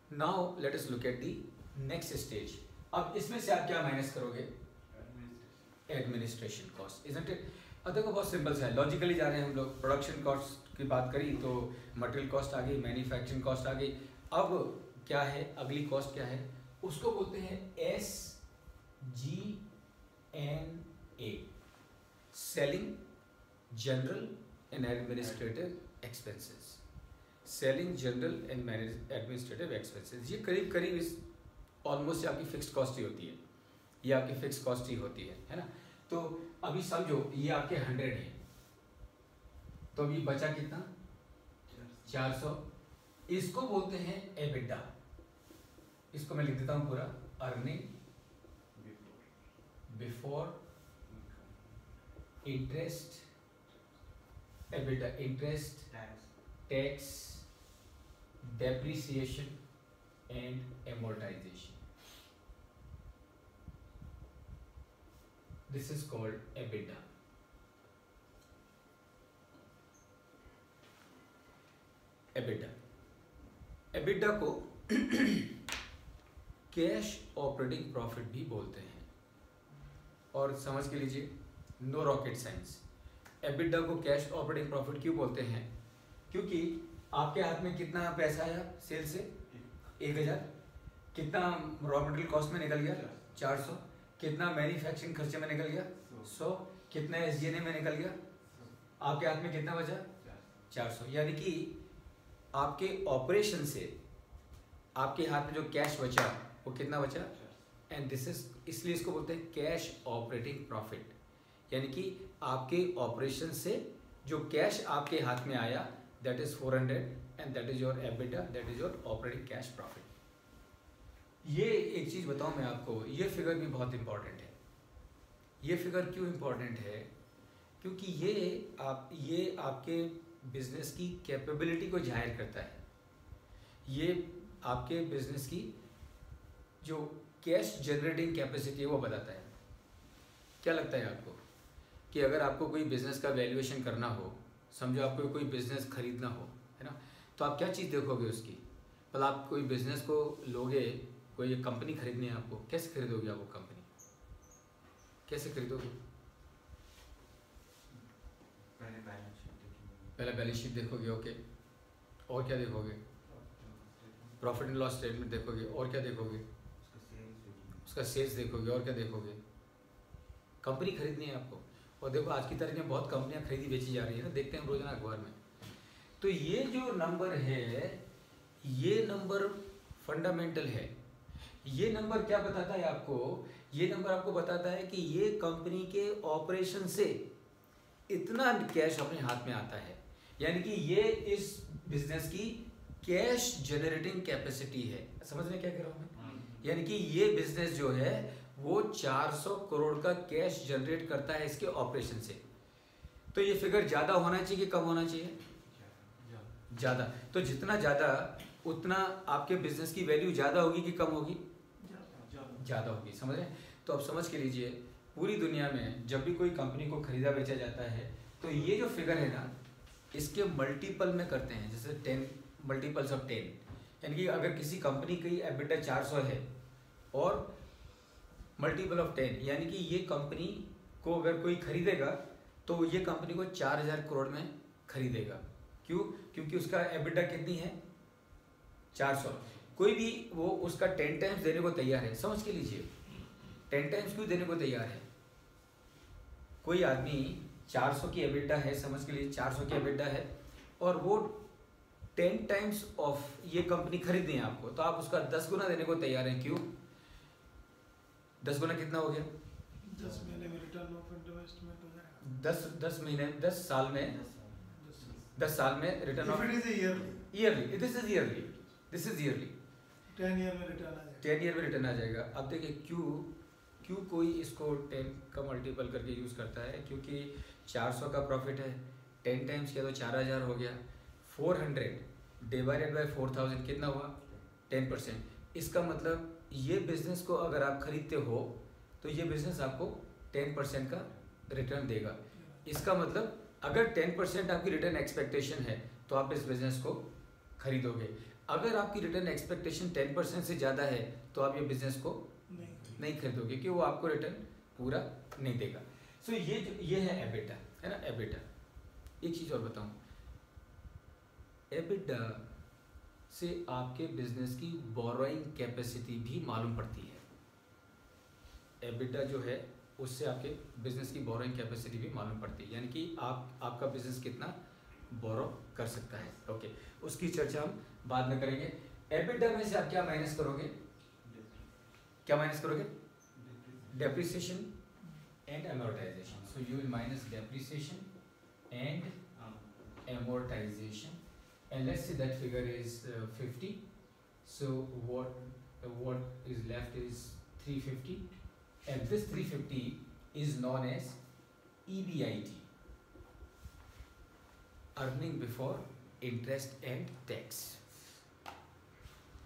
Now let us look at the next stage. अब इसमें से आप क्या माइनस करोगे? Administration cost, isn't it? अब देखो बहुत सिंपल सा है, लॉजिकली जा रहे हैं हम लोग। प्रोडक्शन कॉस्ट की बात करी तो मटेरियल कॉस्ट आ गई, मैन्युफैक्चरिंग कॉस्ट आ गई। अब क्या है अगली कॉस्ट क्या है? उसको बोलते हैं SG&A, selling general and administrative expenses. Selling general and administrative expenses, ये करीब करीब इस ऑलमोस्ट आपकी फिक्स्ड कॉस्ट ही होती है, ये आपकी फिक्स्ड कॉस्ट ही होती है ना। तो अभी समझो ये आपके 100 है, तो अभी बचा कितना? 400। इसको बोलते हैं एबिटा। इसको मैं लिख देता हूं पूरा, earning before interest, EBITDA interest, tax, depreciation and amortization. This is called EBITDA. EBITDA को कैश ऑपरेटिंग प्रॉफिट भी बोलते हैं। और समझ के लीजिए, नो रॉकेट साइंस। EBITDA को कैश ऑपरेटिंग प्रॉफिट क्यों बोलते हैं? क्योंकि आपके हाथ में कितना पैसा आया सेल से? 1000। कितना रॉ मटेरियल कॉस्ट में निकल गया? 400। कितना मैन्युफैक्चरिंग खर्चे में निकल गया? 100। कितना SG&A में निकल गया? आपके हाथ में कितना बचा? 400। यानी कि आपके ऑपरेशन से आपके हाथ में जो कैश बचा वो कितना बचा? एंड दिस इज, इसलिए इसको बोलते हैं कैश ऑपरेटिंग प्रॉफिट। यानी कि आपके ऑपरेशन से जो कैश आपके हाथ में आया, that is 400 and that is your EBITDA, that is your operating cash profit. ये एक चीज़ बताऊं मैं आपको, ये फिगर भी बहुत इंपॉर्टेंट है। ये फिगर क्यों इंपॉर्टेंट है? क्योंकि ये आपके बिजनेस की कैपेबिलिटी को जाहिर करता है। ये आपके बिजनेस की जो कैश जनरेटिंग कैपेसिटी है वो बताता है। क्या लगता है आपको कि अगर आपको कोई बिजनेस का वैल्यूएशन करना हो, समझो आपको कोई बिजनेस खरीदना हो, है ना, तो आप क्या चीज़ देखोगे उसकी? मतलब आप कोई बिजनेस को लोगे, कोई कंपनी खरीदनी है आपको, कैसे खरीदोगे आप वो कंपनी? कैसे खरीदोगे? पहले बैलेंस शीट देखोगे, ओके। और क्या देखोगे? प्रॉफिट एंड लॉस स्टेटमेंट देखोगे। और क्या देखोगे? उसका सेल्स देखोगे। और क्या देखोगे? कंपनी खरीदनी है आपको। और देखो आज की तारीख में बहुत कंपनियां खरीदी बेची जा रही है ना, देखते हैं हम रोजाना अखबार में। तो ये जो नंबर है, ये नंबर फंडामेंटल है। ये नंबर क्या बताता है आपको? ये नंबर आपको बताता है कि ये कंपनी के ऑपरेशन से इतना कैश अपने हाथ में आता है, यानी कि ये इस बिजनेस की कैश जनरेटिंग कैपेसिटी है। समझने क्या कह रहा हूं मैं? यानी कि ये बिजनेस जो है वो 400 करोड़ का कैश जनरेट करता है इसके ऑपरेशन से। तो ये फिगर ज्यादा होना चाहिए कि कम होना चाहिए? ज्यादा। तो जितना ज्यादा उतना आपके बिजनेस की वैल्यू ज्यादा होगी कि कम होगी? ज्यादा होगी। समझ रहे हैं? तो अब समझ के लीजिए, पूरी दुनिया में जब भी कोई कंपनी को खरीदा बेचा जाता है तो ये जो फिगर है ना, इसके मल्टीपल में करते हैं, जैसे 10 मल्टीपल्स ऑफ 10। यानी कि अगर किसी कंपनी की एबिटा 400 है और मल्टीपल ऑफ 10, यानी कि ये कंपनी को अगर कोई खरीदेगा तो ये कंपनी को 4000 करोड़ में खरीदेगा। क्यों? क्योंकि उसका एबिटा कितनी है? 400। कोई भी वो उसका 10 टाइम्स देने को तैयार है। समझ के लीजिए, 10 टाइम्स क्यों देने को तैयार है? कोई आदमी 400 की एबिटा है, समझ के लिए 400 की एबिटा है, और वो 10 टाइम्स ऑफ ये कंपनी खरीदनी है आपको, तो आप उसका 10 गुना देने को तैयार हैं। क्यों? 10 गुना कितना हो गया? 10 महीने में रिटर्न ऑफ इन्वेस्टमेंट हो जाएगा। 10 महीने, 10 साल में, 10 साल में return of yearly. This is yearly 10 year में रिटर्न आ जाएगा। 10 ईयर में रिटर्न आ जाएगा। अब देखिए क्यों कोई इसको 10 का मल्टीपल करके यूज़ करता है? क्योंकि 400 का प्रॉफिट है, 10 टाइम्स किया तो 4000 हो गया। 400 डिवाइडेड बाय 4000 कितना हुआ? 10%। इसका मतलब ये बिजनेस को अगर आप खरीदते हो तो ये बिजनेस आपको 10% का रिटर्न देगा। इसका मतलब अगर 10% आपकी रिटर्न एक्सपेक्टेशन है तो आप इस बिजनेस को खरीदोगे। अगर आपकी रिटर्न एक्सपेक्टेशन 10% से ज़्यादा है तो आप ये बिजनेस को नहीं खरीदोगे, क्योंकि वो आपको रिटर्न पूरा नहीं देगा। सो ये है एबिटा, है ना, एबिटा। एक चीज़ और बताऊँ, एबिटा से आपके बिजनेस की बोरोइंग कैपेसिटी भी मालूम पड़ती है। एबिटा जो है उससे आपके बिजनेस की बोरोइंग कैपेसिटी भी मालूम पड़ती है, यानी कि आपका बिजनेस कितना बोरो कर सकता है। ओके, उसकी चर्चा हम बाद में करेंगे। एबिटा में से आप क्या माइनस करोगे, क्या माइनस करोगे? Depreciation and amortization. So you will minus depreciation and amortization, and let's say that figure is 50. So what is left is 350, and this 350 is known as EBIT, earning before interest and tax.